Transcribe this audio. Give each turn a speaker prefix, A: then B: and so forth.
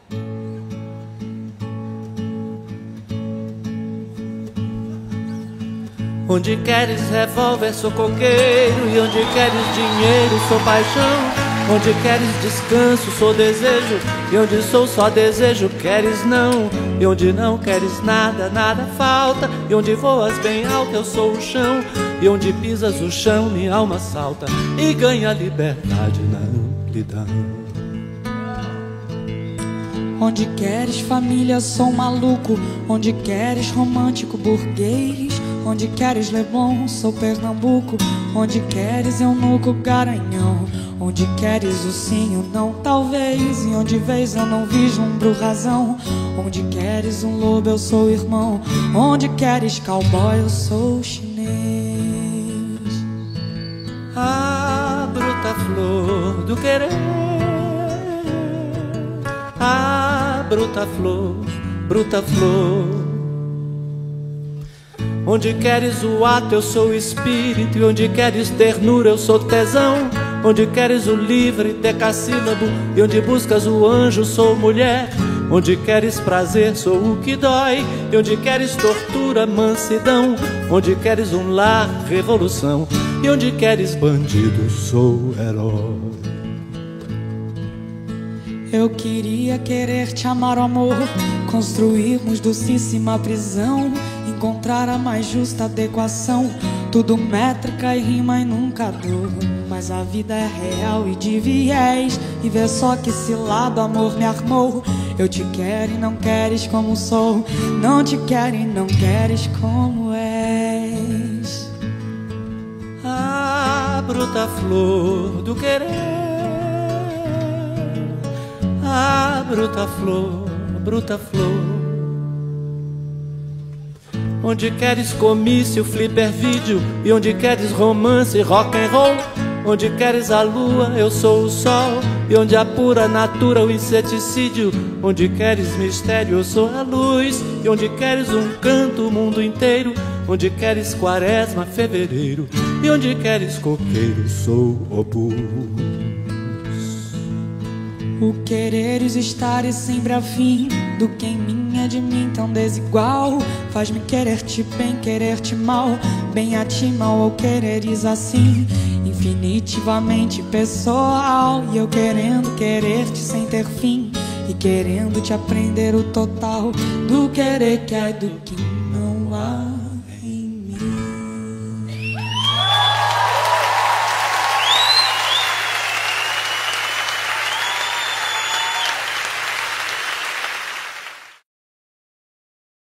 A: Onde queres revólver, sou coqueiro. E onde queres dinheiro, sou paixão. Onde queres descanso, sou desejo. E onde sou só desejo, queres não. E onde não queres nada, nada falta. E onde voas bem alto, eu sou o chão. E onde pisas o chão, minha alma salta e ganha liberdade na amplidão.
B: Onde queres família, sou maluco. Onde queres romântico, burguês. Onde queres Leblon, sou Pernambuco. Onde queres eunuco, Garanhão. Onde queres o sim, o não, talvez. E onde vês eu não vislumbro razão. Onde queres um lobo, eu sou irmão. Onde queres cowboy, eu sou chinês.
A: Ah, bruta flor do querer. Ah, bruta flor, bruta flor. Onde queres o ato, eu sou o espírito. E onde queres ternura, eu sou tesão. Onde queres o livre decassílabo. E onde buscas o anjo, sou mulher. Onde queres prazer, sou o que dói. E onde queres tortura, mansidão. Onde queres um lar, revolução. E onde queres bandido, sou herói.
B: Eu queria querer te amar, o amor. Construirmos docíssima prisão. Encontrar a mais justa adequação. Tudo métrica e rima e nunca dor. Mas a vida é real e de viés. E vê só que cilado amor me armou. Eu te quero e não queres como sou. Não te quero e não queres como és.
A: Ah, bruta flor do querer. Ah, bruta flor, bruta flor. Onde queres comício, flipper vídeo. E onde queres romance, rock and roll. Onde queres a lua, eu sou o sol. E onde a pura natura, o inseticídio. Onde queres mistério, eu sou a luz. E onde queres um canto, o mundo inteiro. Onde queres quaresma, fevereiro. E onde queres coqueiro, sou opus.
B: O quereres estar e sempre afim do que em mim é de mim tão desigual. Faz-me querer-te bem, querer-te mal. Bem a ti, mal ao quereres assim. Infinitivamente pessoal. E eu querendo querer-te sem ter fim. E querendo te aprender o total do querer que há e do que não há.